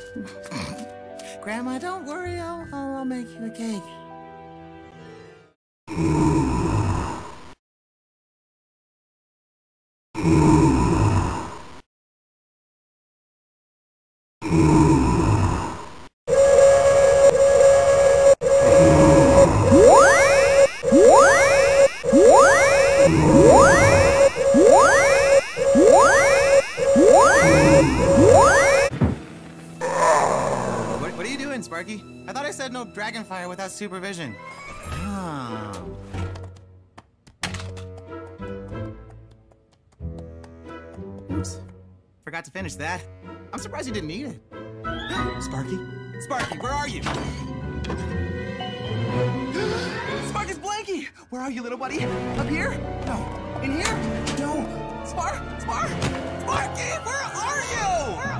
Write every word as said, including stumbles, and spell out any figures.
Grandma, don't worry. I'll, I'll, I'll make you a cake. What, what are you doing, Sparky? I thought I said no dragon fire without supervision. Oh. Oops. Forgot to finish that. I'm surprised you didn't eat it. Sparky? Sparky, where are you? Sparky's Blanky! Where are you, little buddy? Up here? No. In here? No. Spar? Spar? Sparky, where are you? Where